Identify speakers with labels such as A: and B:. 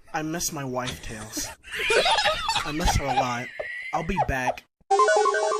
A: I miss my wife, Tails. I miss her a lot. I'll be back.